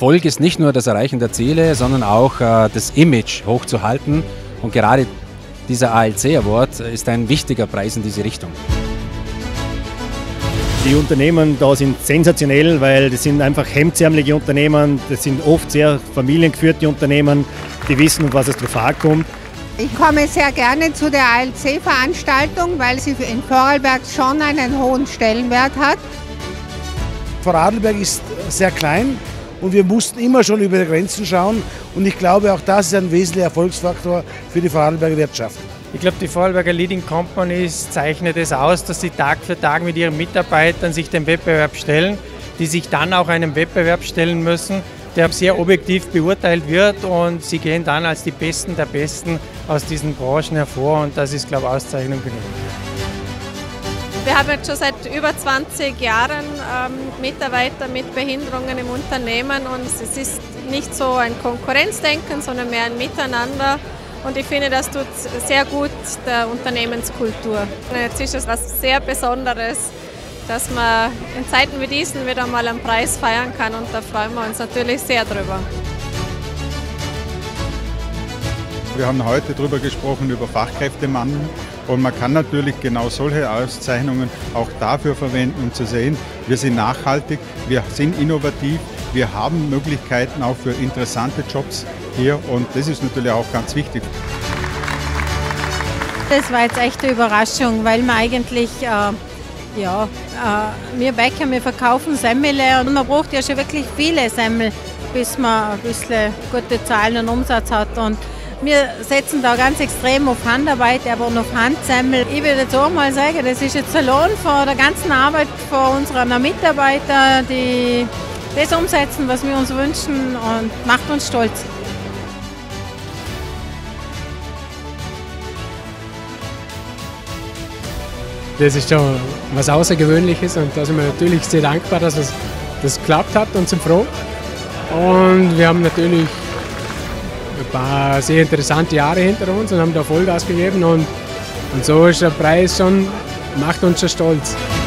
Erfolg ist nicht nur das Erreichen der Ziele, sondern auch das Image hochzuhalten. Und gerade dieser ALC Award ist ein wichtiger Preis in diese Richtung. Die Unternehmen da sind sensationell, weil das sind einfach hemdsärmelige Unternehmen, das sind oft sehr familiengeführte Unternehmen, die wissen, um was es drauf ankommt. Ich komme sehr gerne zu der ALC-Veranstaltung, weil sie in Vorarlberg schon einen hohen Stellenwert hat. Vorarlberg ist sehr klein und wir mussten immer schon über die Grenzen schauen. Und ich glaube, auch das ist ein wesentlicher Erfolgsfaktor für die Vorarlberger Wirtschaft. Ich glaube, die Vorarlberger Leading Companies zeichnet es aus, dass sie Tag für Tag mit ihren Mitarbeitern sich dem Wettbewerb stellen, die sich dann auch einem Wettbewerb stellen müssen, der sehr objektiv beurteilt wird, und sie gehen dann als die Besten der Besten aus diesen Branchen hervor, und das ist, glaube ich, Auszeichnung genug. Wir haben jetzt schon seit über 20 Jahren Mitarbeiter mit Behinderungen im Unternehmen, und es ist nicht so ein Konkurrenzdenken, sondern mehr ein Miteinander. Und ich finde, das tut sehr gut der Unternehmenskultur. Und jetzt ist es was sehr Besonderes, dass man in Zeiten wie diesen wieder mal einen Preis feiern kann, und da freuen wir uns natürlich sehr drüber. Wir haben heute darüber gesprochen, über Fachkräftemangel, und man kann natürlich genau solche Auszeichnungen auch dafür verwenden, um zu sehen, wir sind nachhaltig, wir sind innovativ, wir haben Möglichkeiten auch für interessante Jobs hier, und das ist natürlich auch ganz wichtig. Das war jetzt echt eine Überraschung, weil wir eigentlich, wir Bäcker, wir verkaufen Semmel, und man braucht ja schon wirklich viele Semmel, bis man ein bisschen gute Zahlen und Umsatz hat. Und wir setzen da ganz extrem auf Handarbeit, aber auch auf Handsemmel. Ich würde jetzt auch mal sagen, das ist jetzt der Lohn von der ganzen Arbeit von unseren Mitarbeitern, die das umsetzen, was wir uns wünschen, und macht uns stolz. Das ist schon was Außergewöhnliches, und da sind wir natürlich sehr dankbar, dass das geklappt hat, und sind froh. Und wir haben natürlich ein paar sehr interessante Jahre hinter uns und haben da Vollgas gegeben, und so ist der Preis schon, macht uns schon stolz.